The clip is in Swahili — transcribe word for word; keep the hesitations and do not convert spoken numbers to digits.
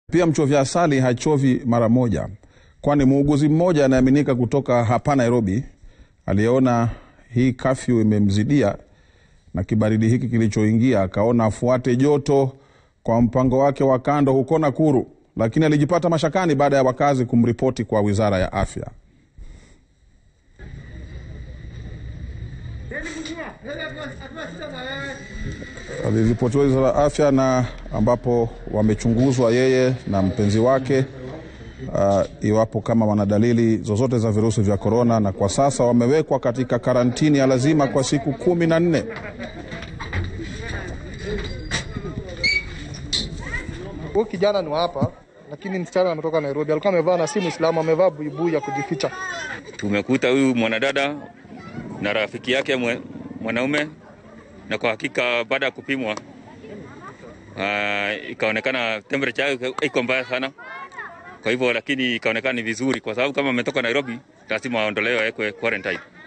Pia mchovya asali hachovi mara moja, kwani muuguzi mmoja anaaminika kutoka hapa Nairobi aliona hii kafyu imemzidia na kibaridi hiki kilichoingia, akaona afuate joto kwa mpango wake wa kando huko Nakuru, lakini alijipata mashakani baada ya wakazi kumripoti kwa Wizara ya Afya. Aliripotiwa Wizara ya Afya na ambapo wamechunguzwa yeye na mpenzi wake uh, iwapo kama wana dalili zozote za virusi vya korona, na kwa sasa wamewekwa katika karantini ya lazima kwa siku kumi na nne. Huyu kijana ni hapa, lakini msichana ametoka Nairobi. Alikuwa amevaa na si Muislamu, amevaa buibui ya kujificha. Tumekuta huyu mwanadada na rafiki yake mwanaume, na kwa hakika baada ya kupimwa uh, ikaonekana temperature yake iko mbaya sana. Kwa hivyo lakini ikaonekana ni vizuri, kwa sababu kama ametoka Nairobi lazima aondolewe kwa quarantine.